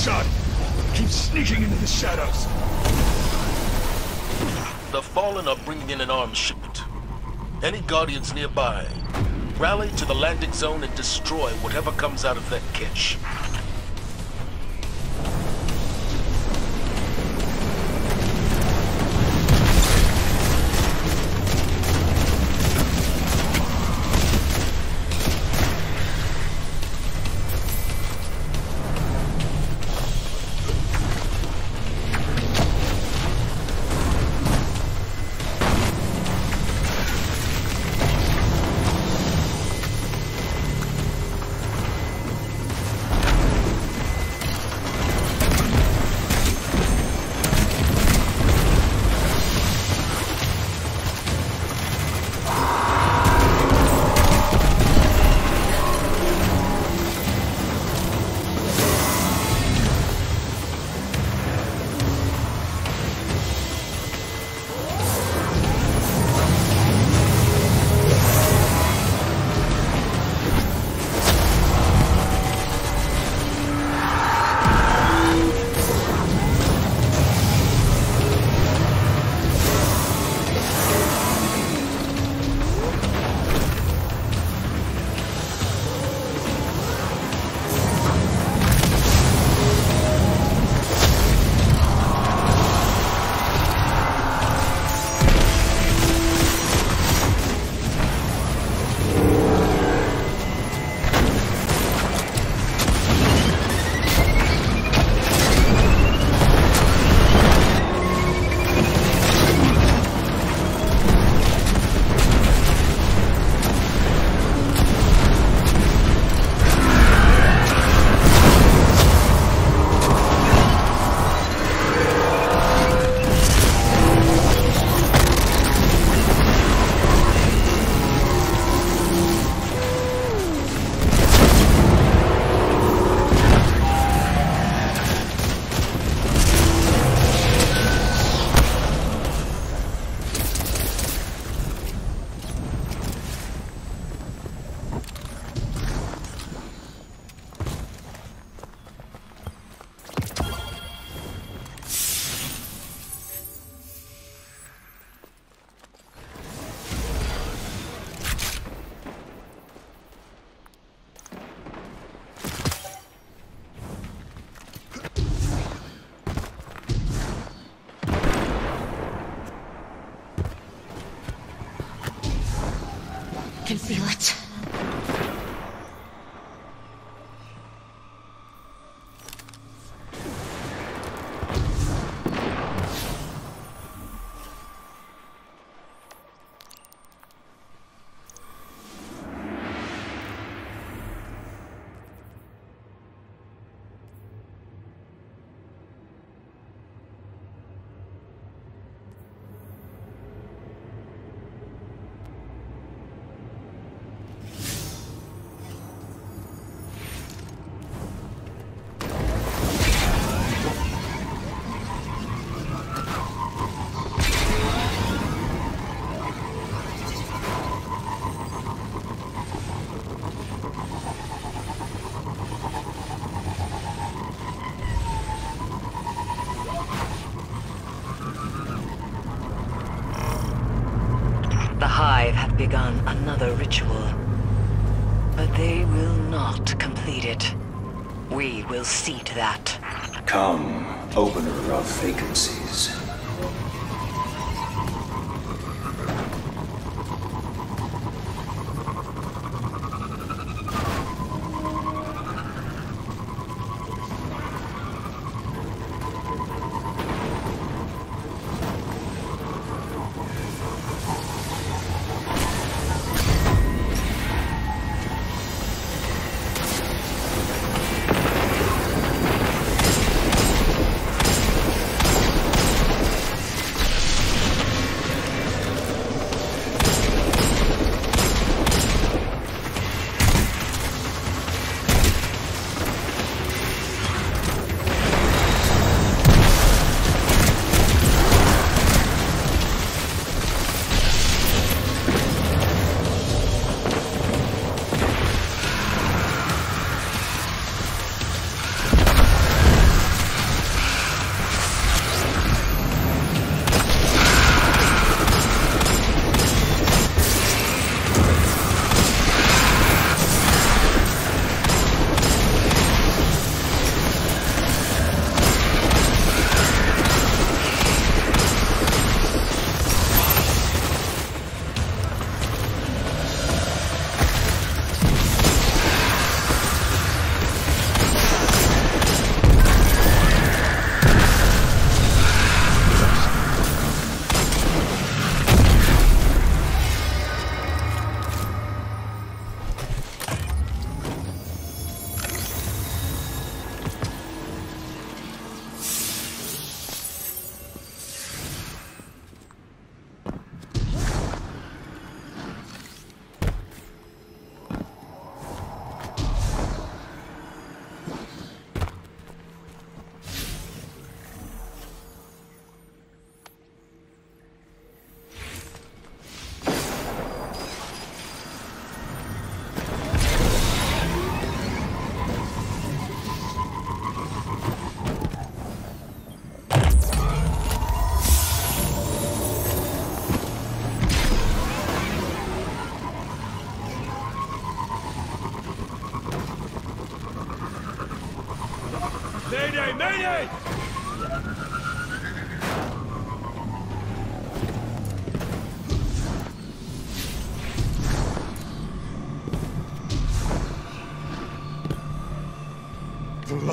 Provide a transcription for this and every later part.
son! Keep sneaking into the shadows! The Fallen are bringing in an arms shipment. Any Guardians nearby, rally to the landing zone and destroy whatever comes out of that cache. Can feel it. The Hive have begun another ritual, but they will not complete it. We will see to that. Come, opener of vacancies.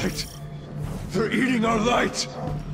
light! They're eating our light!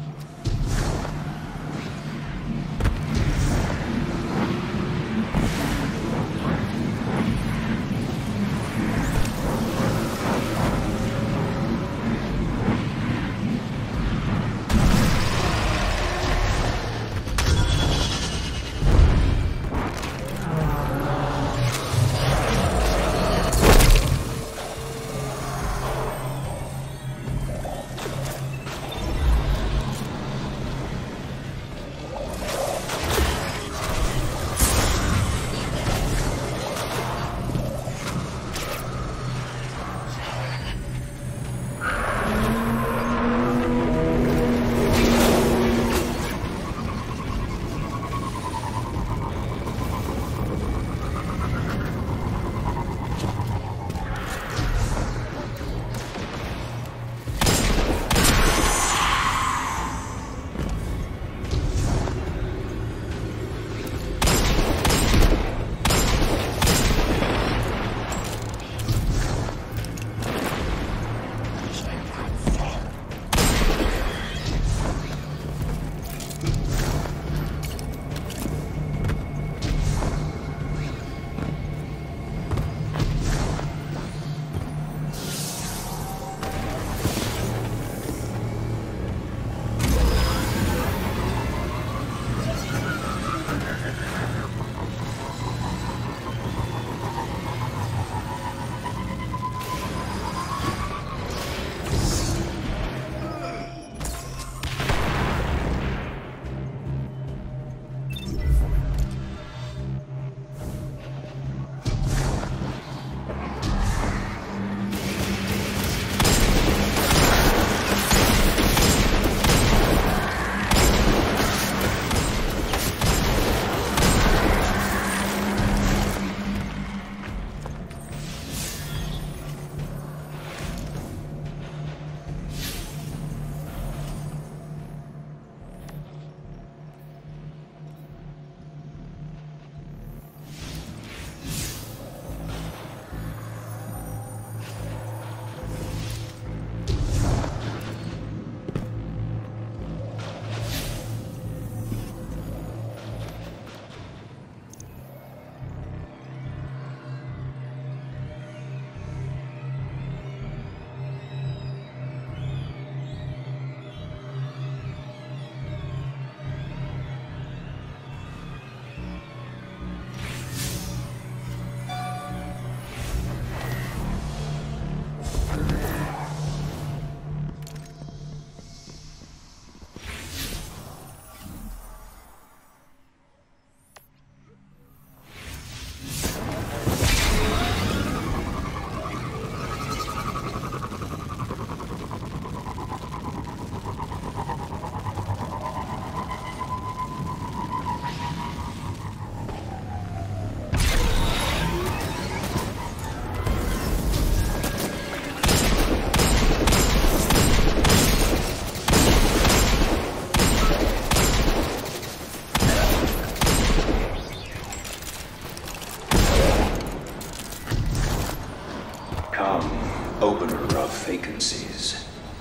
Vacancies.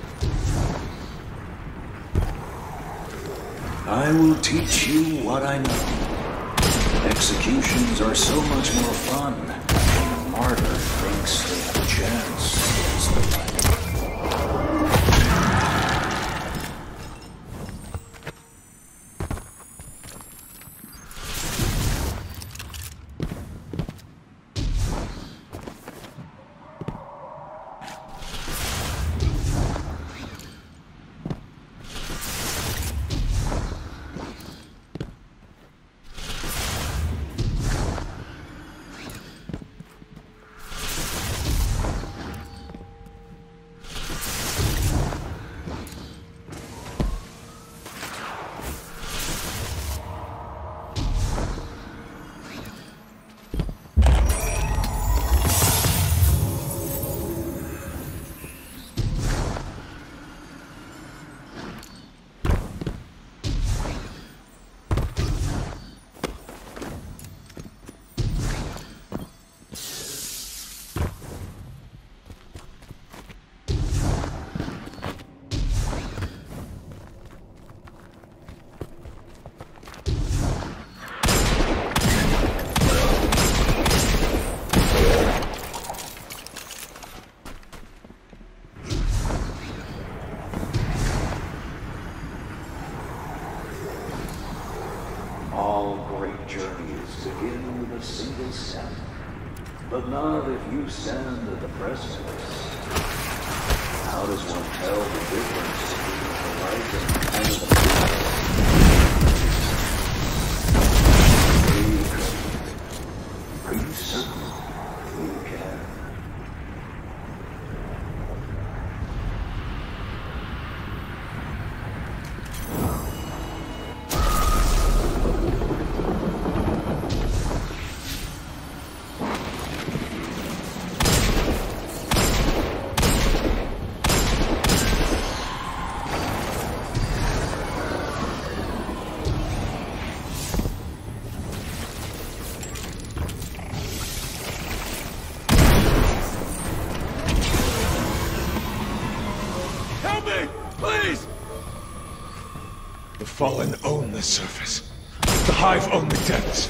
I will teach you what I know. Executions are so much more fun when a martyr thinks they have a chance against the light. All great journeys begin with a single step, but not if you stand at the precipice. How does one tell the difference between the horizon and the precipice? Are you certain you can? The Fallen own the surface. The Hive own the depths.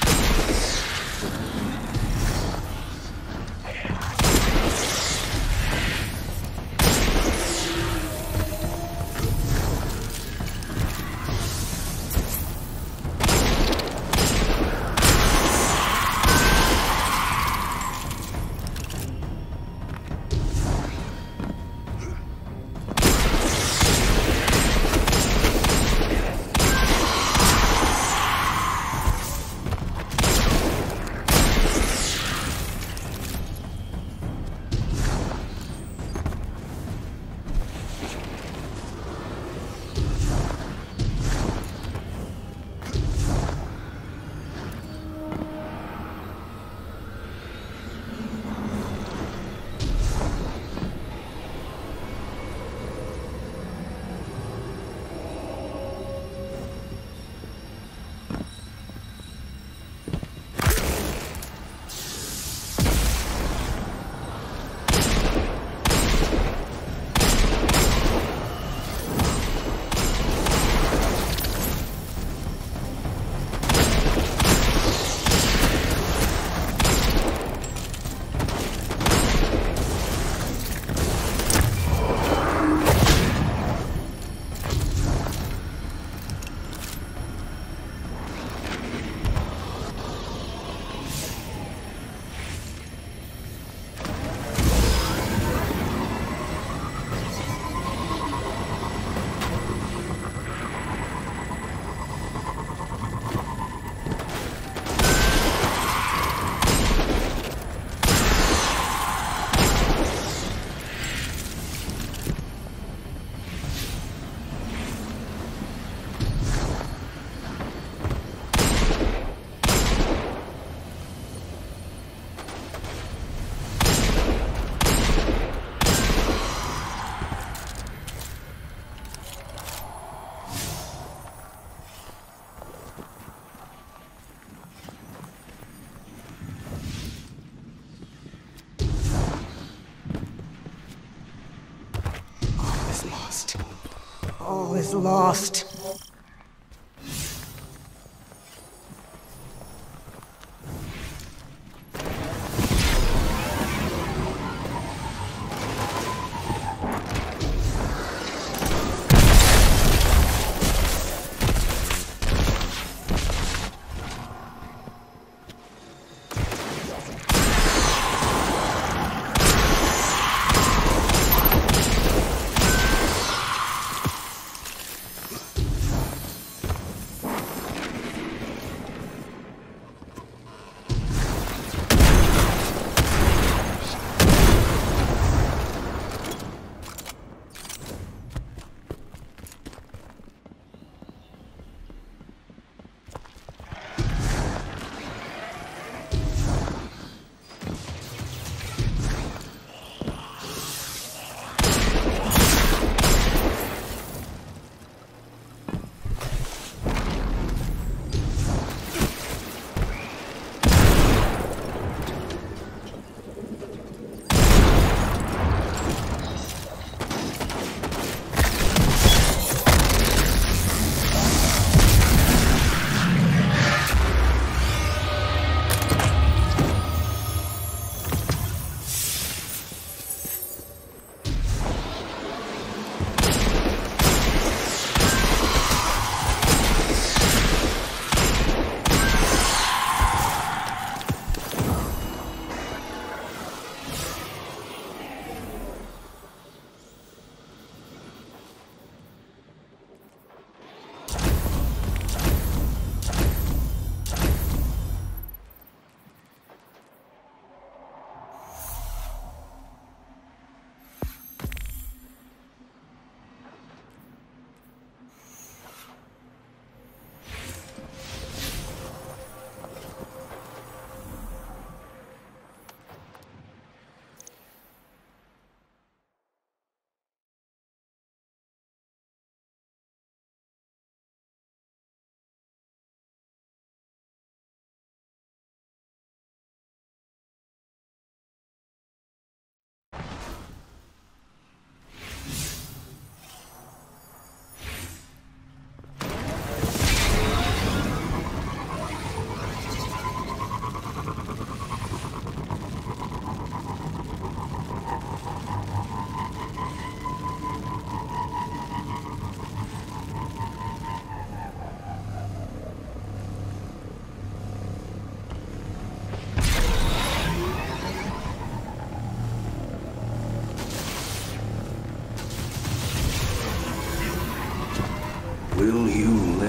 All is lost.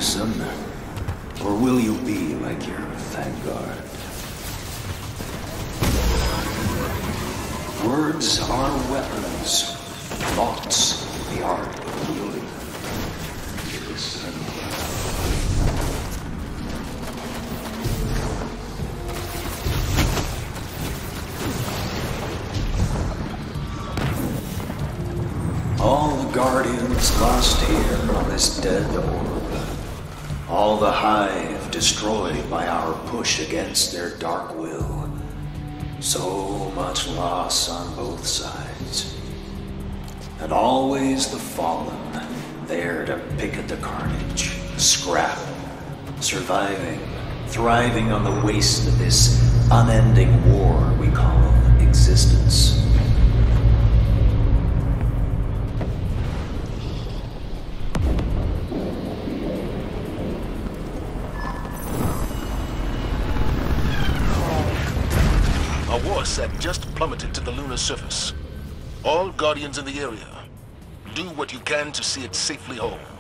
garrison? Or will you be like your vanguard? Words are weapons. Thoughts, the art of wielding them. Listen. All the Guardians lost here on this dead orb. All the Hive destroyed by our push against their dark will. So much loss on both sides. And always the Fallen, there to pick at the carnage, scrap, surviving, thriving on the waste of this unending war we call existence. A warsat just plummeted to the lunar surface. All Guardians in the area, do what you can to see it safely home.